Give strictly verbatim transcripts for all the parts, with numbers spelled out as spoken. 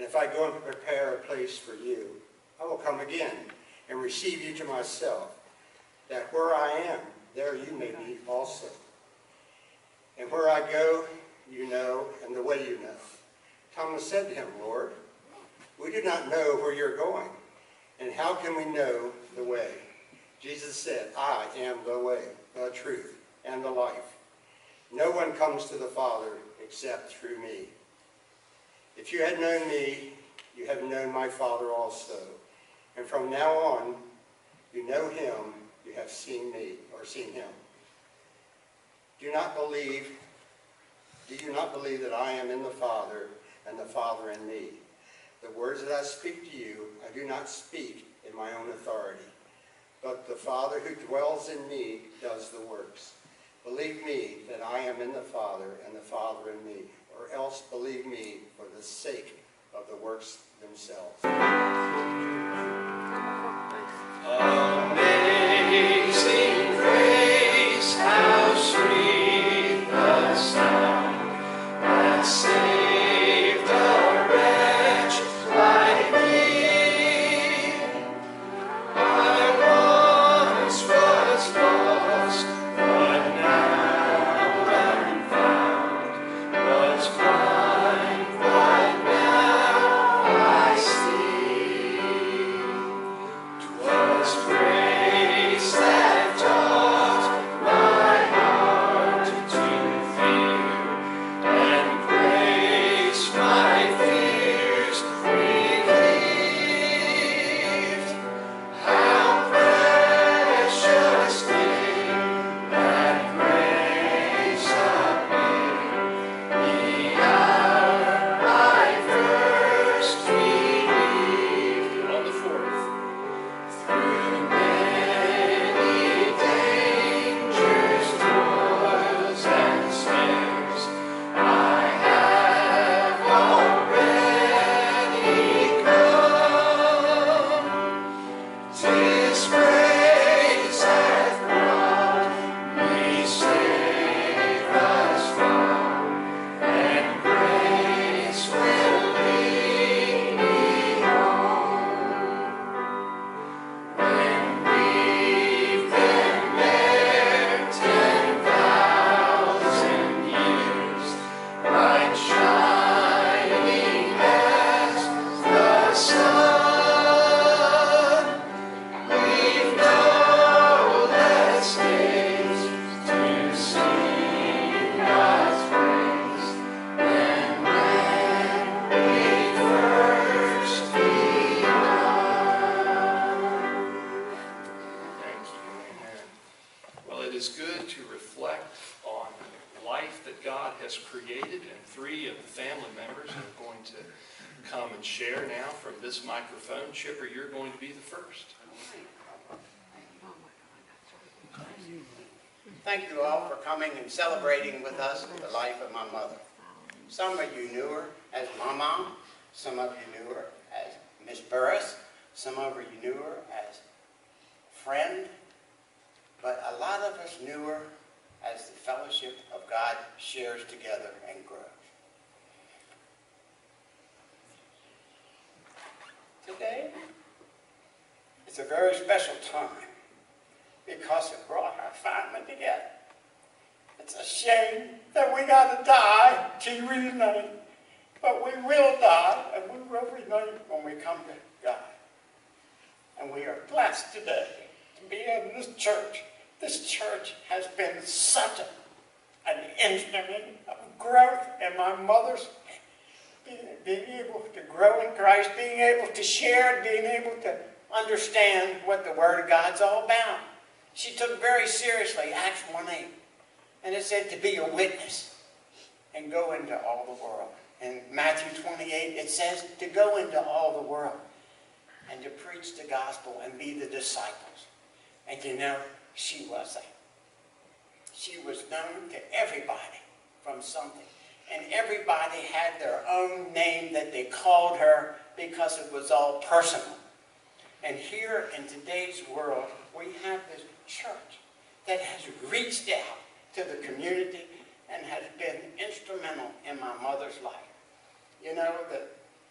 if I go and prepare a place for you, I will come again and receive you to myself, that where I am, there you may be also. And where I go, you know, and the way you know. Thomas said to him, Lord, we do not know where you're going, and how can we know the way? Jesus said, I am the way, the truth, and the life. No one comes to the Father except through me. If you had known me, you have known my Father also. And from now on, you know him, you have seen me, or seen him. Do not believe, do you not believe that I am in the Father, and the Father in me? The words that I speak to you, I do not speak in my own authority, but the Father who dwells in me does the works. Believe me that I am in the Father, and the Father in me, or else believe me for the sake of the works themselves. Amazing grace, how sweet the sound that saved a wretch like me. I once was lost, but now am found, was blind, but now I see. 'Twas grace that taught my heart to fear, and grace my fears relieved. How precious did that grace appear, the hour I first believed. On the fourth. Through many dangers, toils, and snares, I have already come. 'Tis grace hath brought me safe thus far, and grace will lead me home. When we've been there ten thousand years, bright shining as the sun, we've no less days to sing God's praise than when we first begun. Thank you. Amen. Well, it is good to reflect on life that God has created, and three of the family members are going to come and share now from this microphone. Chipper, you're going to be the first. Thank you all for coming and celebrating with us the life of my mother. Some of you knew her as Mama, some of you knew her as Miss Burris, some of you knew her as friend, but a lot of us knew her as the fellowship of God shares together and grows. Today, it's a very special time because it brought our family together. It's a shame that we got to die to reunite, but we will die and we will reunite when we come to God. And we are blessed today to be in this church. This church has been such a, an instrument of growth in my mother's being, being able to grow in Christ, being able to share, being able to understand what the Word of God's all about. She took very seriously Acts one eight. And it said to be a witness and go into all the world. In Matthew twenty-eight, it says to go into all the world and to preach the gospel and be the disciples. And you know, she was that. She was known to everybody from something. And everybody had their own name that they called her because it was all personal. And here in today's world, we have this church that has reached out to the community and has been instrumental in my mother's life. You know, the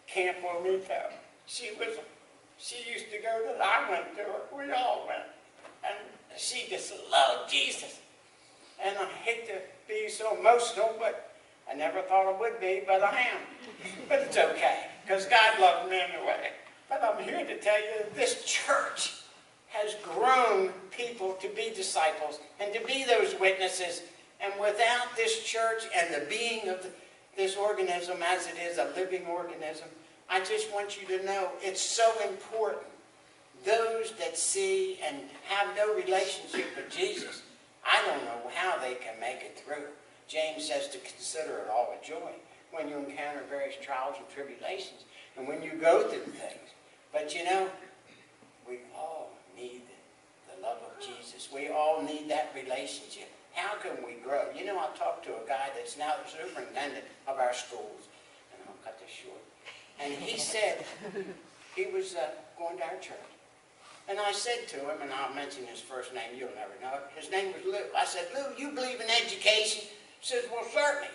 Camp Wilmito. She was, she used to go that I went to her. We all went. And she just loved Jesus. And I hate to be so emotional, but I never thought I would be, but I am. But it's okay, because God loved me anyway. But I'm here to tell you that this church has grown people to be disciples and to be those witnesses. And without this church and the being of the, this organism as it is, a living organism, I just want you to know it's so important. Those that see and have no relationship with Jesus, I don't know how they can make it through. James says to consider it all a joy when you encounter various trials and tribulations and when you go through things. But you know, we all need the love of Jesus. We all need that relationship. How can we grow? You know, I talked to a guy that's now the superintendent of our schools, and I'll cut this short. And he said he was uh, going to our church. And I said to him, and I'll mention his first name, you'll never know it. His name was Lou. I said, Lou, you believe in education? He says, well, certainly.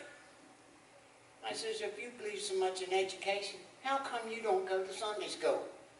I says, if you believe so much in education, how come you don't go to Sunday school?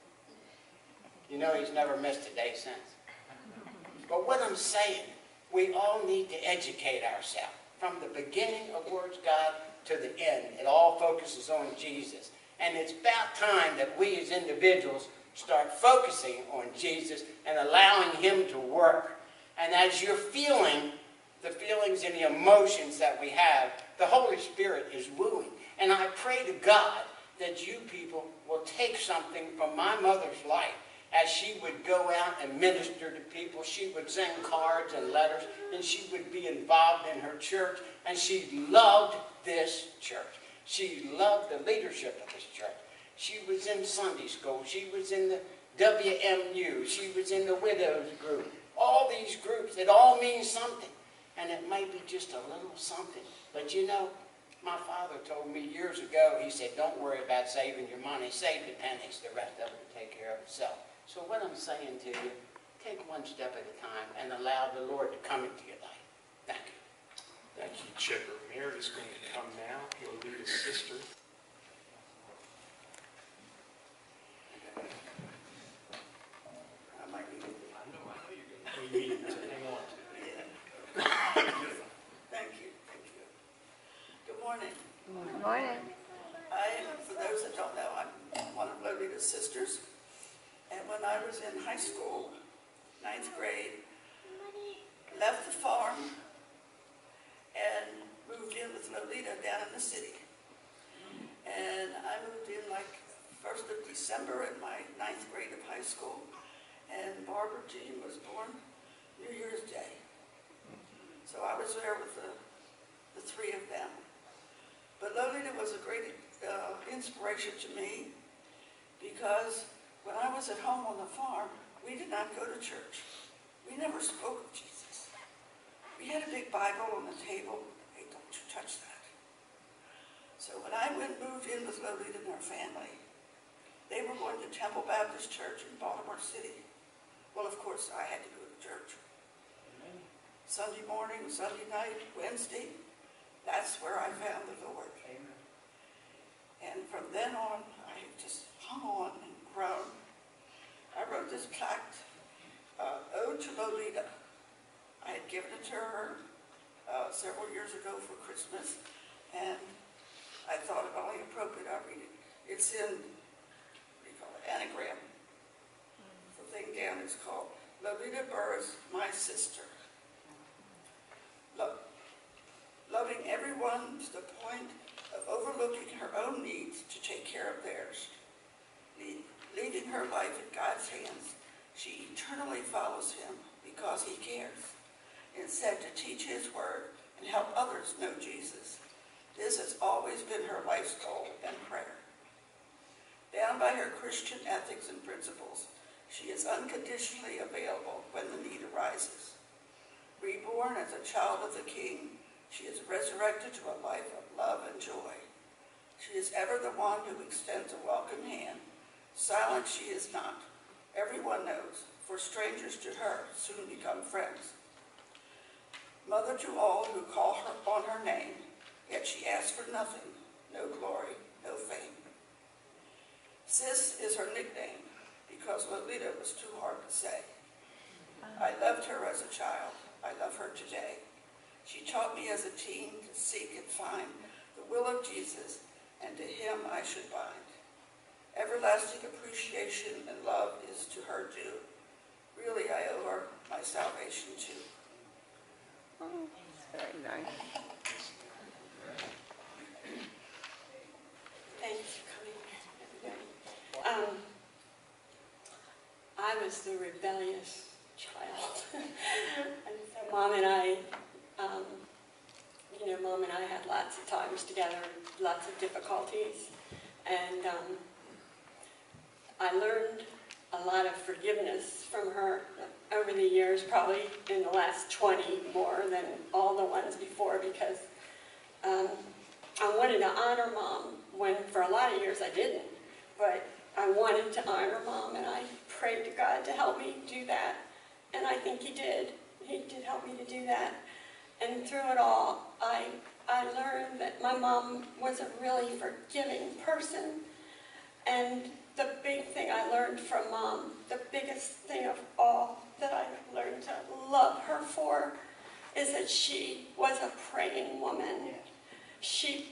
You know, he's never missed a day since. But what I'm saying, we all need to educate ourselves. From the beginning of Words God to the end, it all focuses on Jesus. And it's about time that we as individuals start focusing on Jesus and allowing him to work. And as you're feeling the feelings and the emotions that we have, the Holy Spirit is wooing. And I pray to God that you people will take something from my mother's life. As she would go out and minister to people, she would send cards and letters, and she would be involved in her church, and she loved this church. She loved the leadership of this church. She was in Sunday school. She was in the W M U. She was in the widows group. All these groups, it all means something. And it may be just a little something. But you know, my father told me years ago, he said, don't worry about saving your money. Save the pennies. The rest of it will take care of itself. So what I'm saying to you, take one step at a time and allow the Lord to come into your life. Thank you. Thank you, Chipper. Mary is going to come now. He'll lead his sister. I might need it. I know, I know you're going to need to hang on to it. Yeah. Thank you. Thank you. Good morning. Good morning. I, for those that don't know, I'm one of Lolita's sisters. And when I was in high school, ninth grade, left the farm and moved in with Lolita down in the city. And I moved in like first of December in my ninth grade of high school. And Barbara Jean was born New Year's Day. So I was there with the, the three of them. But Lolita was a great uh, inspiration to me because when I was at home on the farm, we did not go to church. We never spoke of Jesus. We had a big Bible on the table. Hey, don't you touch that. So when I went moved in with Lolita and her family, they were going to Temple Baptist Church in Baltimore City. Well, of course, I had to go to church. Amen. Sunday morning, Sunday night, Wednesday, that's where I found the Lord. Amen. And from then on, I just hung on and grown. I wrote this plaque, uh, Ode to Lolita. I had given it to her uh, several years ago for Christmas, and I thought it only appropriate I read it. It's in, what do you call it, anagram. The thing down is called Lolita Burris, My Sister. Lo loving everyone to the point of overlooking her own needs to take care of theirs. Lead Leaving her life in God's hands, she eternally follows him because he cares, and said to teach his word and help others know Jesus. This has always been her life's goal and prayer. Bound by her Christian ethics and principles, she is unconditionally available when the need arises. Reborn as a child of the King, she is resurrected to a life of love and joy. She is ever the one who extends a welcome hand. Silent she is not. Everyone knows, for strangers to her soon become friends. Mother to all who call her on her name, yet she asks for nothing, no glory, no fame. Sis is her nickname because Lolita was too hard to say. I loved her as a child. I love her today. She taught me as a teen to seek and find the will of Jesus, and to him I should bind. Everlasting appreciation and love is to her due. Really, I owe her my salvation too. Oh, very nice. Thanks for coming, everybody. Um, I was the rebellious child. And so Mom and I, um, you know, Mom and I had lots of times together, lots of difficulties. And um, I learned a lot of forgiveness from her over the years, probably in the last twenty more than all the ones before, because um, I wanted to honor Mom when for a lot of years I didn't. But I wanted to honor Mom, and I prayed to God to help me do that. And I think he did. He did help me to do that. And through it all, I, I learned that my mom was a really forgiving person. And the big thing I learned from Mom, the biggest thing of all that I learned to love her for, is that she was a praying woman. She,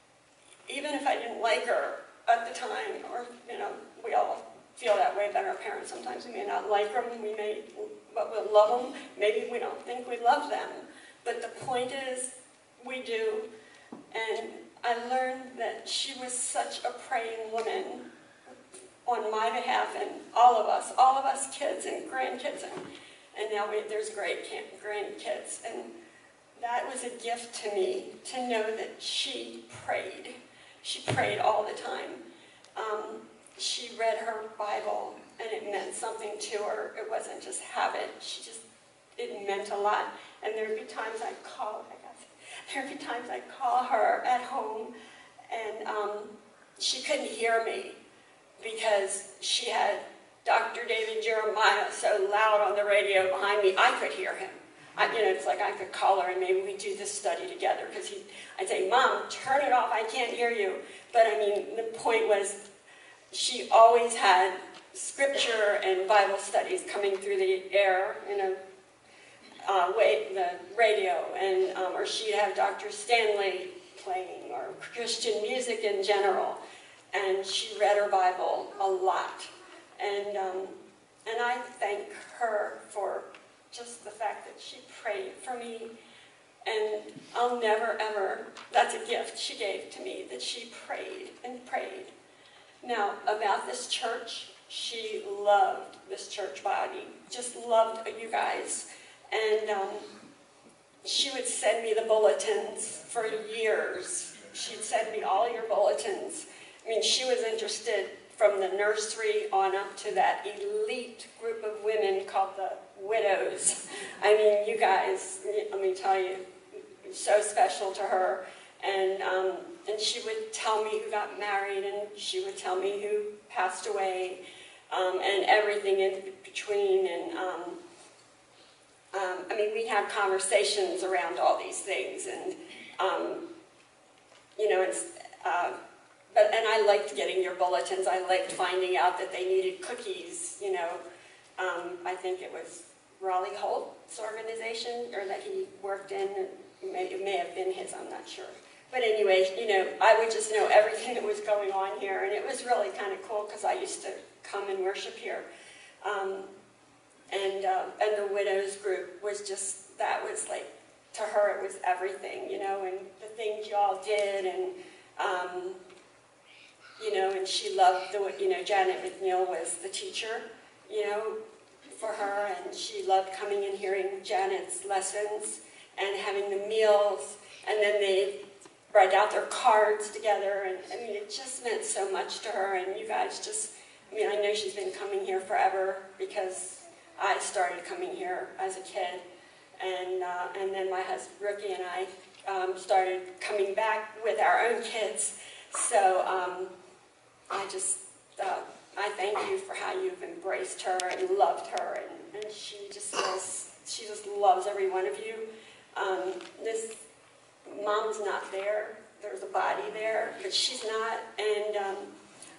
even if I didn't like her at the time, or, you know, we all feel that way about our parents. Sometimes we may not like them, we may, but we'll love them. Maybe we don't think we love them. But the point is, we do. And I learned that she was such a praying woman on my behalf, and all of us, all of us kids and grandkids, and, and now we, there's great grandkids. And that was a gift to me, to know that she prayed. She prayed all the time. Um, she read her Bible, and it meant something to her. It wasn't just habit. She just, it meant a lot. And there'd be times I'd call, I guess, there'd be times I'd call her at home, and um, she couldn't hear me because she had Doctor David Jeremiah so loud on the radio behind me, I could hear him. I, you know, it's like I could call her and maybe we'd do this study together, because he, I'd say, Mom, turn it off, I can't hear you. But I mean, the point was, she always had scripture and Bible studies coming through the air, you know, uh, way, the radio, and um, or she'd have Doctor Stanley playing, or Christian music in general. And she read her Bible a lot. And, um, and I thank her for just the fact that she prayed for me. And I'll never, ever, that's a gift she gave to me, that she prayed and prayed. Now, about this church, she loved this church body, just loved you guys. And um, she would send me the bulletins for years. She'd send me all your bulletins. I mean, she was interested from the nursery on up to that elite group of women called the widows. I mean, you guys, let me tell you, so special to her. And, um, and she would tell me who got married, and she would tell me who passed away, um, and everything in between. And um, um, I mean, we had conversations around all these things, and um, you know, it's. Uh, But, and I liked getting your bulletins. I liked finding out that they needed cookies, you know. Um, I think it was Raleigh Holt's organization, or that he worked in. It may, it may have been his, I'm not sure. But anyway, you know, I would just know everything that was going on here. And it was really kind of cool, because I used to come and worship here. Um, and, uh, and the widows group was just, that was like, to her it was everything, you know, and the things y'all did, and um, you know, and she loved the, you know, Janet McNeil was the teacher, you know, for her, and she loved coming and hearing Janet's lessons and having the meals, and then they write out their cards together, and I mean, it just meant so much to her. And you guys just, I mean, I know she's been coming here forever, because I started coming here as a kid, and uh, and then my husband Ricky and I um, started coming back with our own kids. So um, I just, uh, I thank you for how you've embraced her and loved her, and, and she just was, she just loves every one of you. Um, this Mom's not there. There's a body there, but she's not. And um,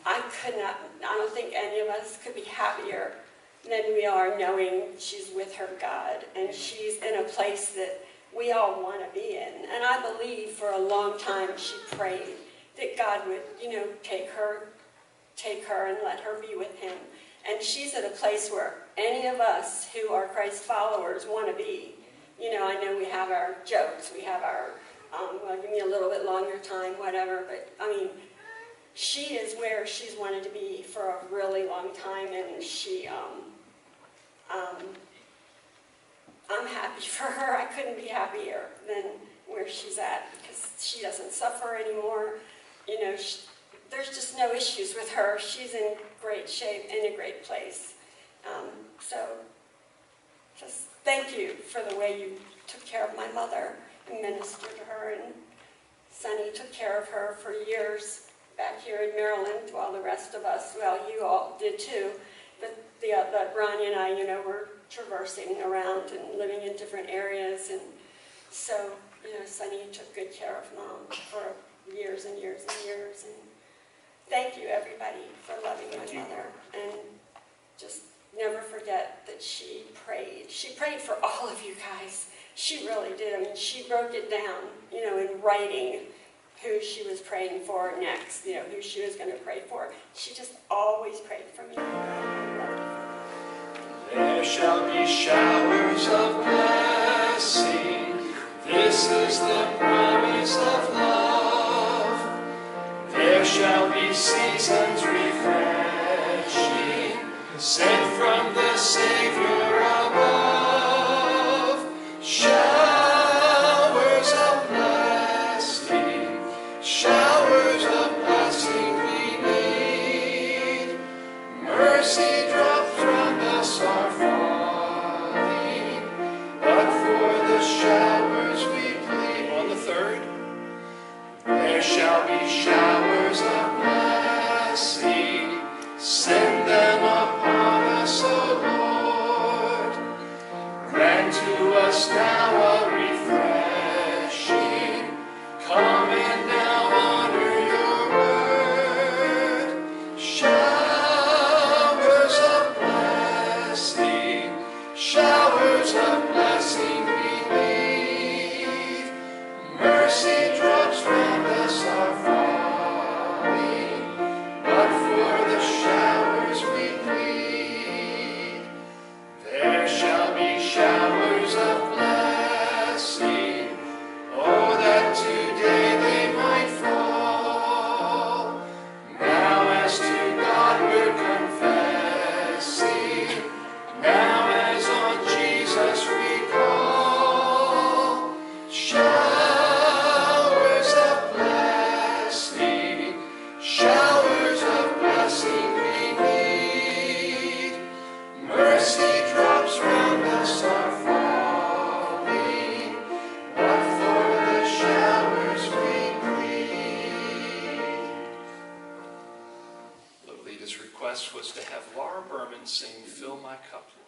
I could not, I don't think any of us could be happier than we are knowing she's with her God, and she's in a place that we all want to be in. And I believe for a long time she prayed that God would, you know, take her, take her and let her be with him. And she's at a place where any of us who are Christ followers want to be. You know, I know we have our jokes, we have our, um, well, give me a little bit longer time, whatever, but I mean, she is where she's wanted to be for a really long time, and she, um, um, I'm happy for her. I couldn't be happier than where she's at, because she doesn't suffer anymore. You know, she, there's just no issues with her. She's in great shape, in a great place. Um, so, just thank you for the way you took care of my mother and ministered to her, and Sonny took care of her for years back here in Maryland, while the rest of us, well, you all did too, but the, uh, the Ronnie and I, you know, were traversing around and living in different areas, and so, you know, Sonny took good care of Mom for years and years and years, and thank you, everybody, for loving my mother, and just never forget that she prayed. She prayed for all of you guys. She really did. I mean, she broke it down, you know, in writing, who she was praying for next, you know, who she was going to pray for. She just always prayed for me. There shall be showers of blessing. This is the promise of love. There shall be seasons refreshing, sent from the Savior above. Showers of blessing, showers of blessing we need. Mercy drops from us are falling, but for the showers we plead. On the third, there shall be showers of blessing. Send them upon us, O Lord. Grant to us now a refreshing. Come and now honor your word. Showers of blessing, showers of blessing we need. Mercy drops from us are falling, but for the showers we plead. There shall be showers of blessing, oh, that today they might fall. Now as to God we're confessing, now as on Jesus we call. Showers of blessing, showers of blessing we need. Mercy drops round us are falling, but for the showers we plead. Lolita's request was to have Laura Berman sing Fill My Cup, Lord.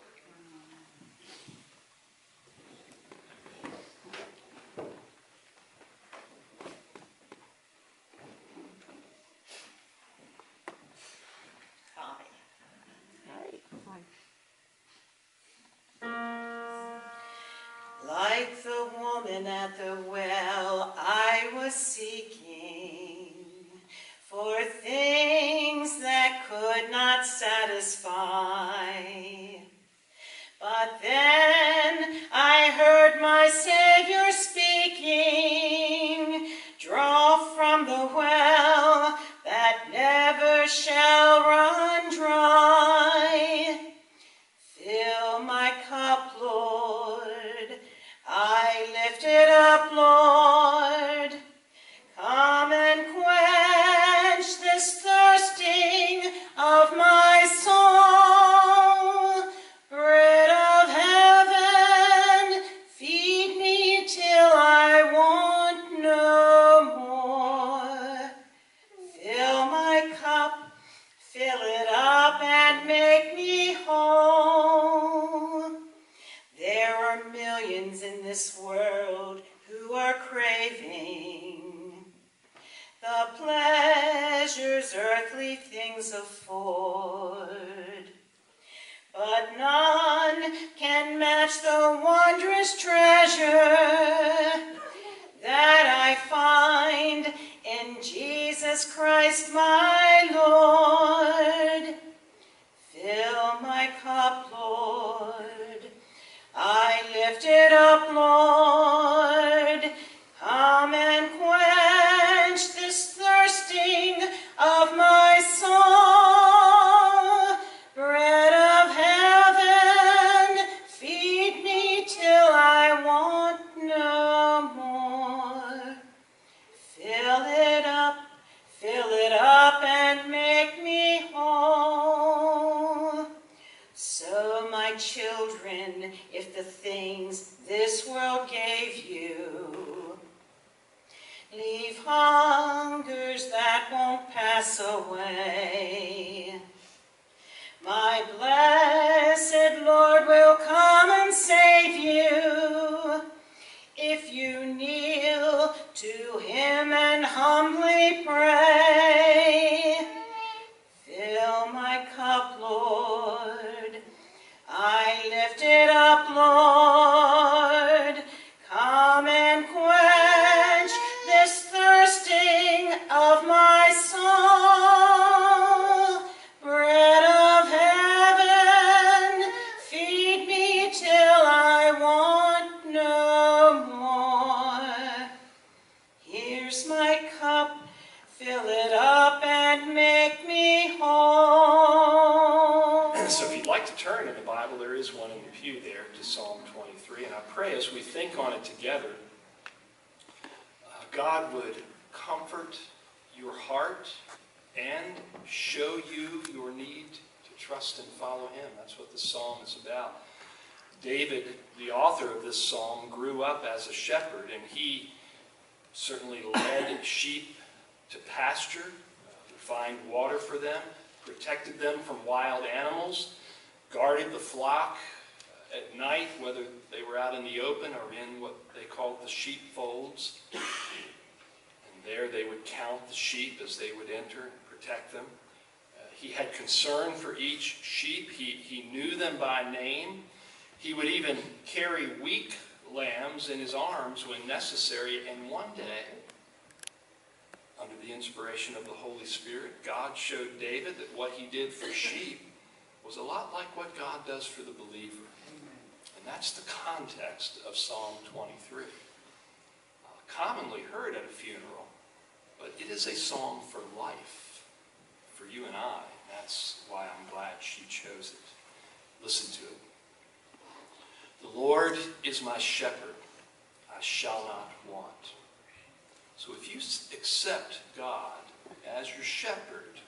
Like the woman at the well, I was seeking for things that could not satisfy. pleasures earthly things afford. But none can match the wondrous treasure that I find in Jesus Christ my Lord. Fill my cup, Lord. I lift it up, Lord. Come and quench this thirsting of my soul. Bread of heaven, feed me till I want no more. Fill it up, fill it up, and make me whole. So, my children, if the things this world gave you leave hungers that won't pass away, my blessed Lord will come and save you if you kneel to him and humbly pray. Fill my cup, Lord. I lift it up, Lord. Come and quench this thirsting of my soul. Bread of heaven, feed me till I want no more. Here's my cup, fill it up and make me whole. So if you'd like to turn in the Bible, there is one in the pew there to Psalm twenty-three. And I pray as we think on it together, uh, God would comfort your heart and show you your need to trust and follow him. That's what the psalm is about. David, the author of this psalm, grew up as a shepherd, and he certainly led sheep to pasture, uh, to find water for them, protected them from wild animals, guarded the flock uh, at night, whether they were out in the open or in what they called the sheepfolds. And there they would count the sheep as they would enter and protect them. Uh, he had concern for each sheep. He, he knew them by name. He would even carry weak lambs in his arms when necessary. And one day, under the inspiration of the Holy Spirit, God showed David that what he did for sheep was a lot like what God does for the believer. And that's the context of Psalm twenty-three. Uh, commonly heard at a funeral, but it is a psalm for life, for you and I. That's why I'm glad she chose it. Listen to it. The Lord is my shepherd, I shall not want. So if you accept God as your shepherd,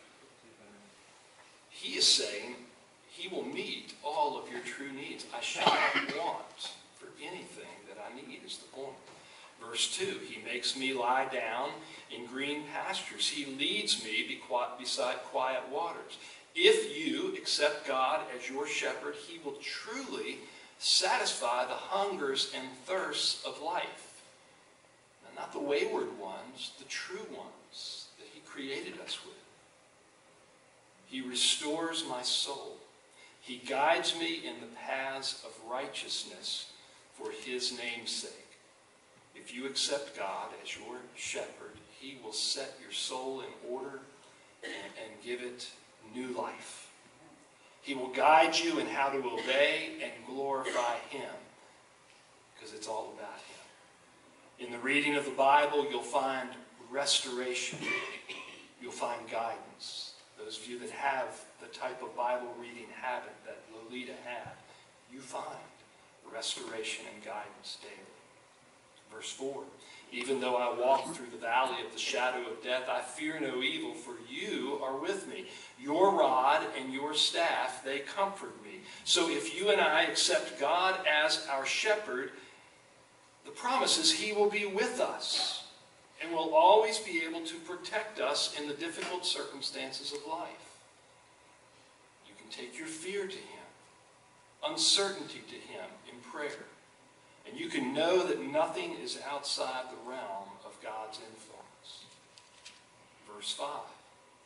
he is saying he will meet all of your true needs. I shall not want for anything that I need is the point. Verse two, he makes me lie down in green pastures. He leads me beside quiet waters. If you accept God as your shepherd, he will truly satisfy the hungers and thirsts of life. Not the wayward ones, the true ones that he created us with. He restores my soul. He guides me in the paths of righteousness for his name's sake. If you accept God as your shepherd, he will set your soul in order and, and give it new life. He will guide you in how to obey and glorify him, because it's all about him. In the reading of the Bible, you'll find restoration. You'll find guidance. Those of you that have the type of Bible reading habit that Lolita had, you find restoration and guidance daily. Verse four, even though I walk through the valley of the shadow of death, I fear no evil, for you are with me. Your rod and your staff, they comfort me. So if you and I accept God as our shepherd, the promise is he will be with us and will always be able to protect us in the difficult circumstances of life. You can take your fear to him, uncertainty to him in prayer, and you can know that nothing is outside the realm of God's influence. Verse five,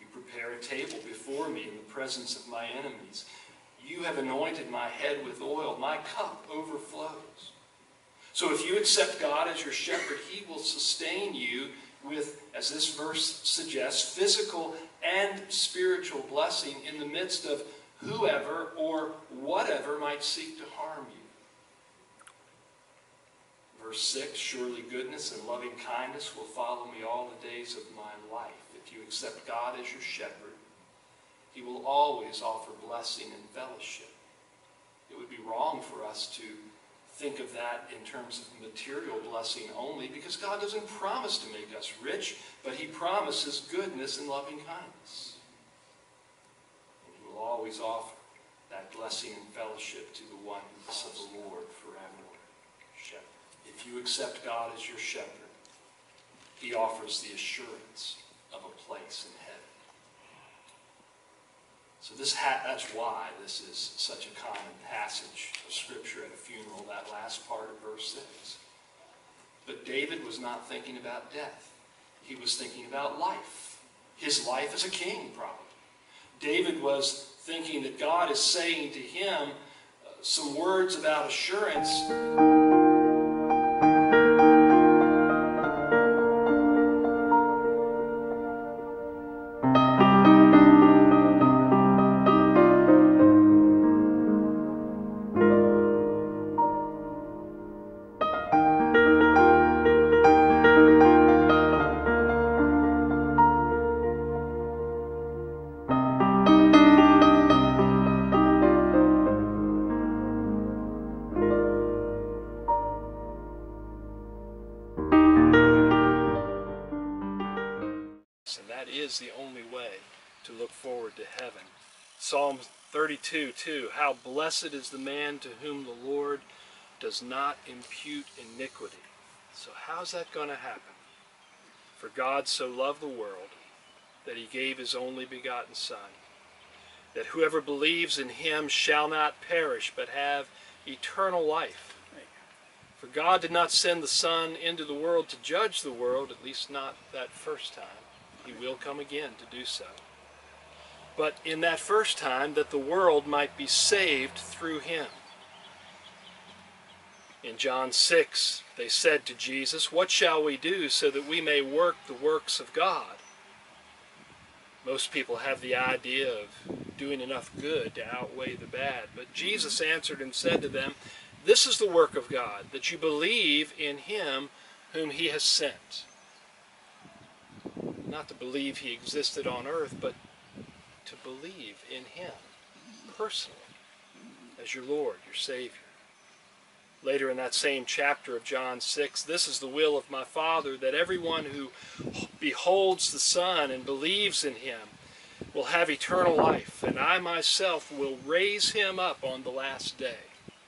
prepare a table before me in the presence of my enemies. You have anointed my head with oil. My cup overflows. So if you accept God as your shepherd, he will sustain you with, as this verse suggests, physical and spiritual blessing in the midst of whoever or whatever might seek to harm you. Verse six, surely goodness and loving kindness will follow me all the days of my life. If you accept God as your shepherd, he will always offer blessing and fellowship. It would be wrong for us to think of that in terms of material blessing only, because God doesn't promise to make us rich, but he promises goodness and loving kindness. And he will always offer that blessing and fellowship to the one who is of the Lord forever. Shepherd. If you accept God as your shepherd, he offers the assurance of a place in heaven. So this ha- that's why this is such a common passage of Scripture at a funeral, that last part of verse six. But David was not thinking about death. He was thinking about life. His life as a king, probably. David was thinking that God is saying to him uh, some words about assurance. And that is the only way to look forward to heaven. Psalm thirty-two, two, how blessed is the man to whom the Lord does not impute iniquity. So how's that going to happen? For God so loved the world that he gave his only begotten Son, that whoever believes in him shall not perish, but have eternal life. For God did not send the Son into the world to judge the world, at least not that first time. He will come again to do so. But in that first time, that the world might be saved through him. In John six, they said to Jesus, "What shall we do so that we may work the works of God?" Most people have the idea of doing enough good to outweigh the bad. But Jesus answered and said to them, "This is the work of God, that you believe in him whom he has sent." Not to believe he existed on earth, but to believe in him personally as your Lord, your Savior. Later in that same chapter of John six, "This is the will of my Father, that everyone who beholds the Son and believes in him will have eternal life, and I myself will raise him up on the last day."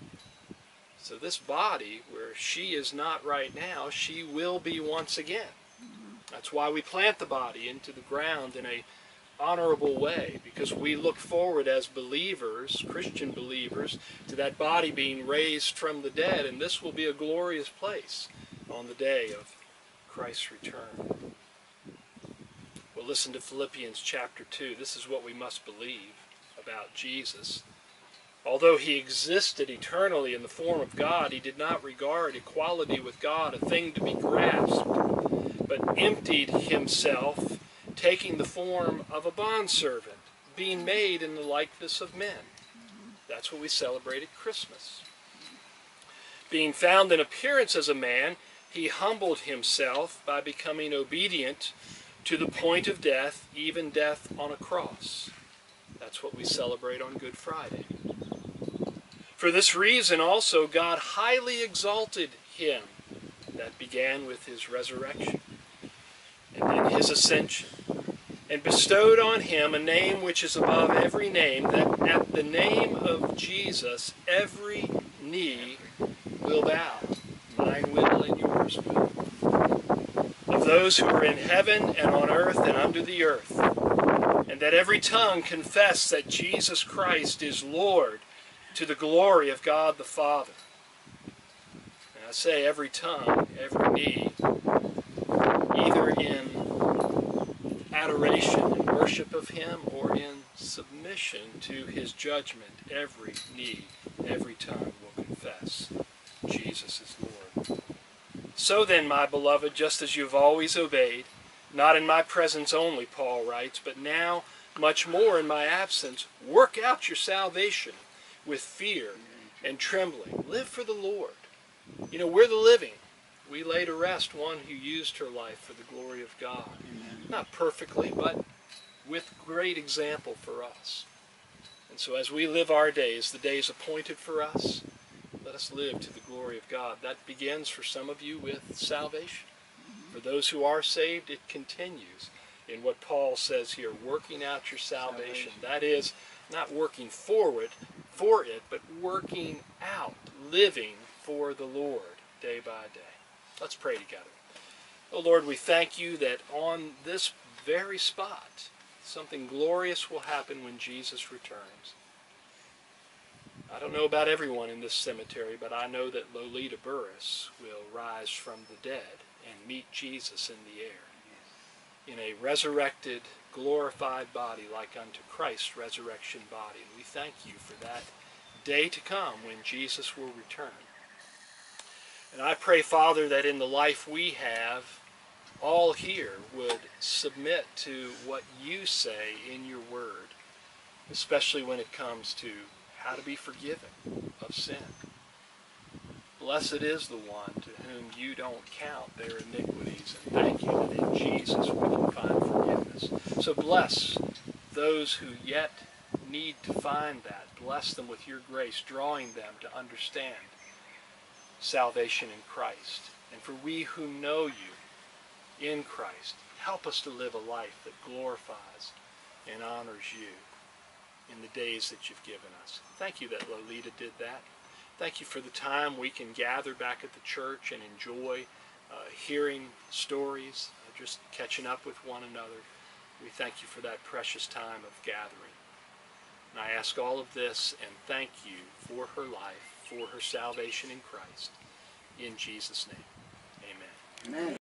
So this body, where she is not right now, she will be once again. That's why we plant the body into the ground in a honorable way, because we look forward as believers, Christian believers, to that body being raised from the dead, and this will be a glorious place on the day of Christ's return. Well, listen to Philippians chapter two. This is what we must believe about Jesus. Although he existed eternally in the form of God, he did not regard equality with God a thing to be grasped, but emptied himself, taking the form of a bondservant, being made in the likeness of men. That's what we celebrate at Christmas. Being found in appearance as a man, he humbled himself by becoming obedient to the point of death, even death on a cross. That's what we celebrate on Good Friday. For this reason also God highly exalted him. That began with his resurrection and then his ascension, and bestowed on him a name which is above every name, that at the name of Jesus every knee will bow, mine will and yours will, of those who are in heaven and on earth and under the earth, and that every tongue confess that Jesus Christ is Lord, to the glory of God the Father. And I say every tongue, every knee, either in adoration and worship of him, or in submission to his judgment, every knee, every tongue will confess Jesus is Lord. So then, my beloved, just as you have always obeyed, not in my presence only, Paul writes, but now much more in my absence, work out your salvation with fear and trembling. Live for the Lord. You know, we're the living. We lay to rest one who used her life for the glory of God. Amen. Not perfectly, but with great example for us. And so as we live our days, the days appointed for us, let us live to the glory of God. That begins for some of you with salvation. For those who are saved, it continues in what Paul says here, working out your salvation. salvation. That is, not working forward for it, but working out, living for the Lord day by day. Let's pray together. Oh Lord, we thank you that on this very spot, something glorious will happen when Jesus returns. I don't know about everyone in this cemetery, but I know that Lolita Burris will rise from the dead and meet Jesus in the air, in a resurrected, glorified body like unto Christ's resurrection body. And we thank you for that day to come when Jesus will return. And I pray, Father, that in the life we have, all here would submit to what you say in your word, especially when it comes to how to be forgiven of sin. Blessed is the one to whom you don't count their iniquities, and thank you that in Jesus we can find forgiveness. So bless those who yet need to find that. Bless them with your grace, drawing them to understand salvation in Christ. And for we who know you in Christ, help us to live a life that glorifies and honors you in the days that you've given us. Thank you that Lolita did that. Thank you for the time we can gather back at the church and enjoy uh, hearing stories, uh, just catching up with one another. We thank you for that precious time of gathering. And I ask all of this and thank you for her life, for her salvation in Christ. In Jesus' name, amen. Amen.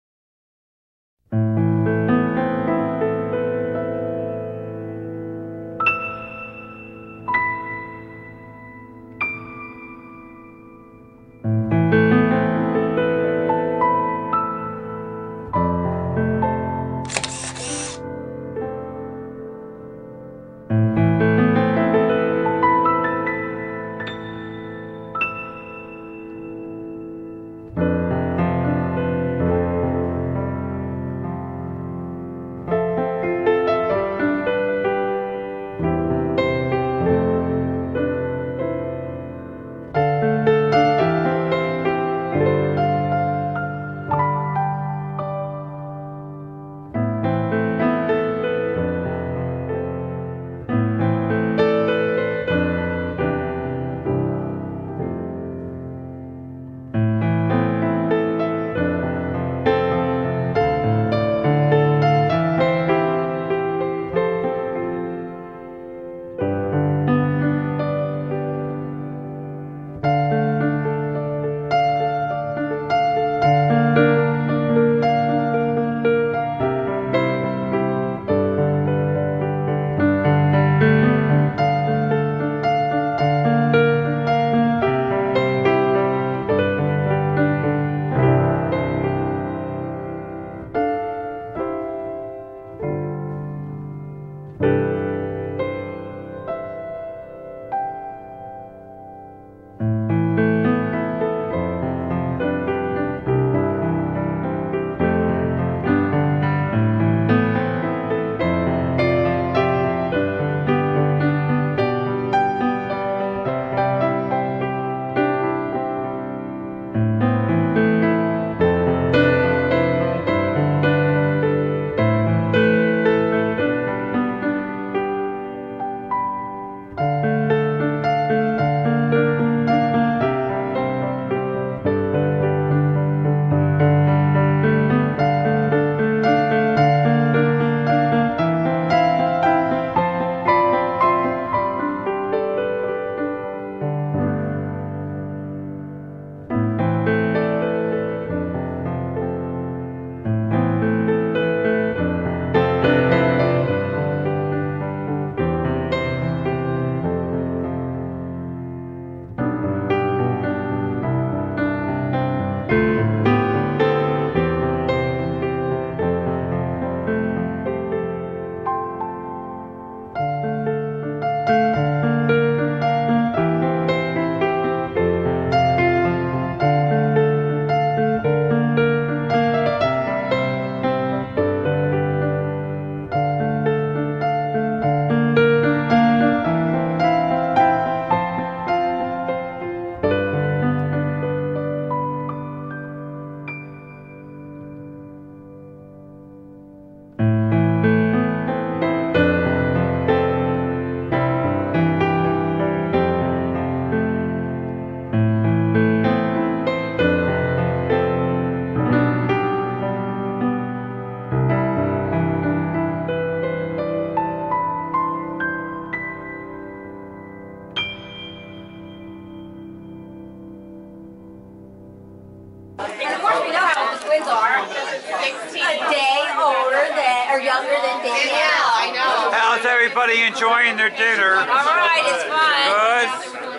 everybody enjoying their dinner? All right, it's fine. Good.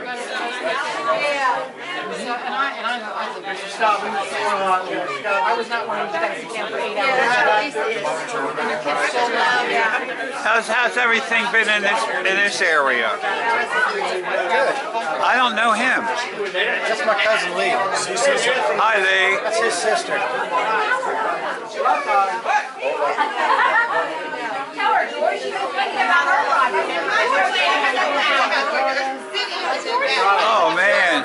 I was not one of those guys who can't for eight hours. How's how's everything been in this in this area? Good. I don't know him. That's my cousin Lee. Hi, Lee. That's his sister. Tell her, George, she's thinking about her project. Oh man.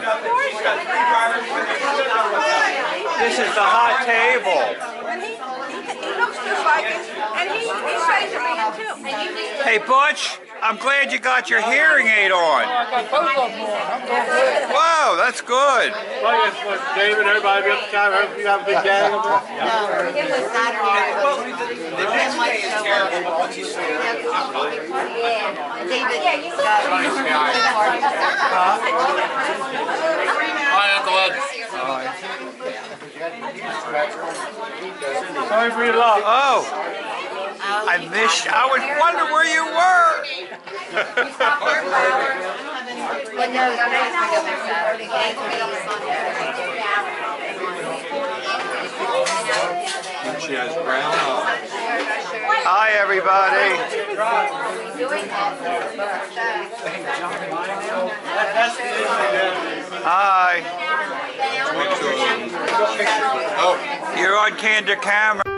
This is the hot table. And he, he, he looks just like it, and he, he says a man too. Hey Butch, I'm glad you got your hearing aid on. Whoa, that's good. Well, I guess what, David, everybody be up the camera. You have a big gang of them? It was Saturday. The next day is terrible. David got Hi, Uncle Ed. Sorry for your luck. Oh, I missed. I was wondering where you were. But no, the next week on Saturday, games will be on Sunday. She has brown eyes. Hi, everybody. Hi. You're on candid camera.